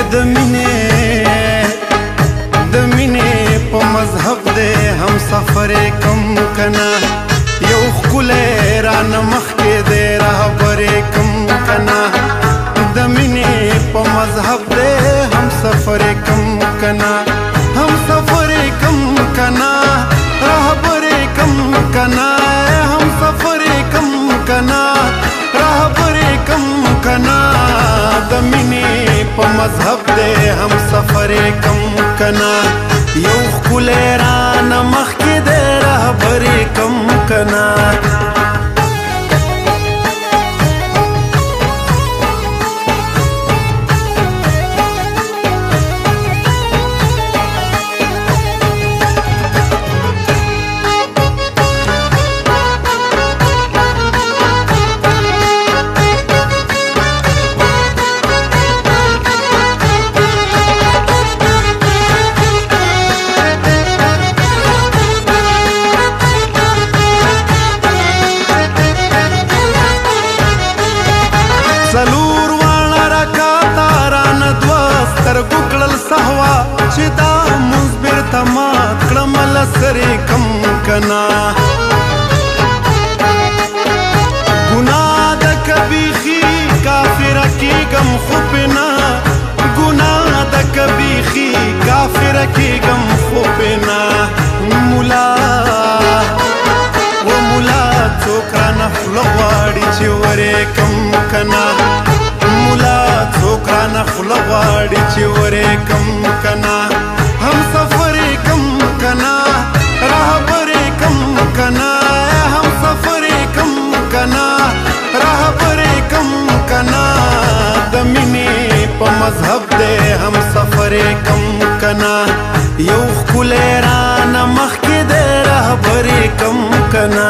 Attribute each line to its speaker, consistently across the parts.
Speaker 1: د مینې په مذهب دې هم سفر کم کنا یو ښکلی رانه مخکې دې رهبر کم کنا د مینې په مذهب دې هم سفر کم کنا هم سفر کم کنا رهبر کم کنا هم سفر کم کنا رهبر کم کنا د مینې په مذهب دې هم سفر کم کنا یو ښکلی رانه مخکې دې رهبر کم کنا څلور واړه رکعاته رانه دوه سترګو کړل سهوا چې دا مونځ بېرته مات کړم له سرې کم کنا ګناه ده که بیخي کافره کېږم خو پې نه ګناه ده که بیخي کافره کېږم خو پې نه ملا و ملا څوک رانه خوله غواړي چې ورې کم کنا ملا څوک رانه خوله غواړي چې ورې کم کنا هم سفر کم کنا رهبر کم کنا هم سفر کم کنا رهبر کم کنا د مینې په مذهب دې هم سفر کم کنا یو ښکلی رانه مخکې دې رهبر کم کنا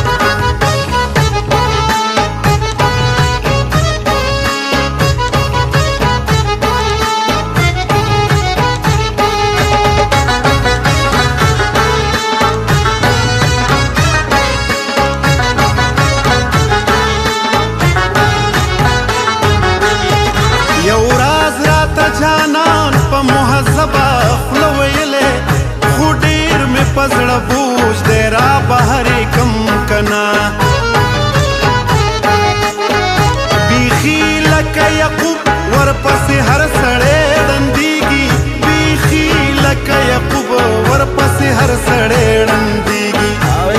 Speaker 1: جانان په مهذبه خوله ویلې خو ډېر مې په زړه بوج دی را بهرې کم کنا بیخي لکه یعقوب ورپسې هر سړی ړندېږي بیخي لکه یعقوب ورپسې هر سړی ړندېږي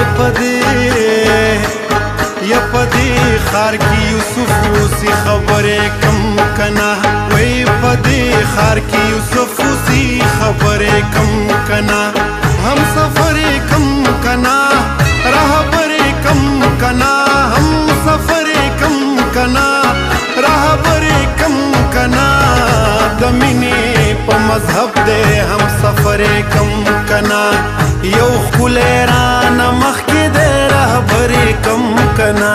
Speaker 1: په دې ښار کې یوسف اوسي خبرې کم کنا وای په دې ښار کې یوسف اوسي خبرې کم کنا هم سفر کم کنا رهبر کم کنا هم سفر کم کنا رهبر کم کنا د مینې په مذهب دې هم سفر کم کنا یو ښکلی رانه مخکې دې رهبر کم کنا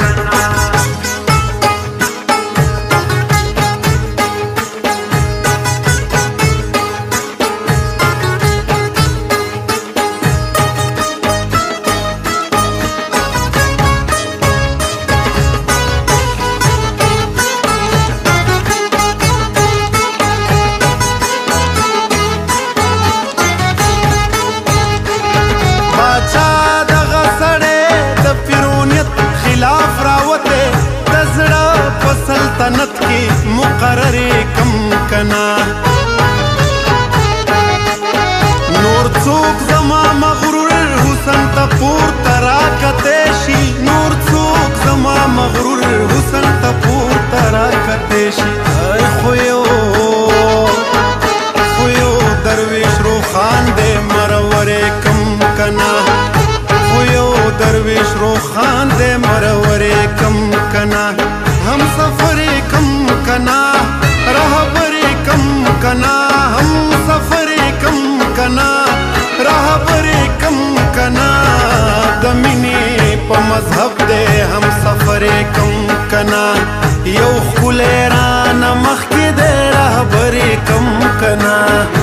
Speaker 1: سلطنت کی مقرر کم کنا نور څوک زما مغرور حسن ته پورته راکتی شي نور څوک زما مغرور حسن ته پورته راکتی شي خو یو درویش روخان دی مرور کم کنا خو یو درویش روخان دی مرور کم کنا हम सफर कम कना रहबर कम कना हम सफर कम कना रहबर कम कना د مینې په مذهب دې هم سفر کم کنا یو ښکلی رانه مخکې دې رهبر کم کنا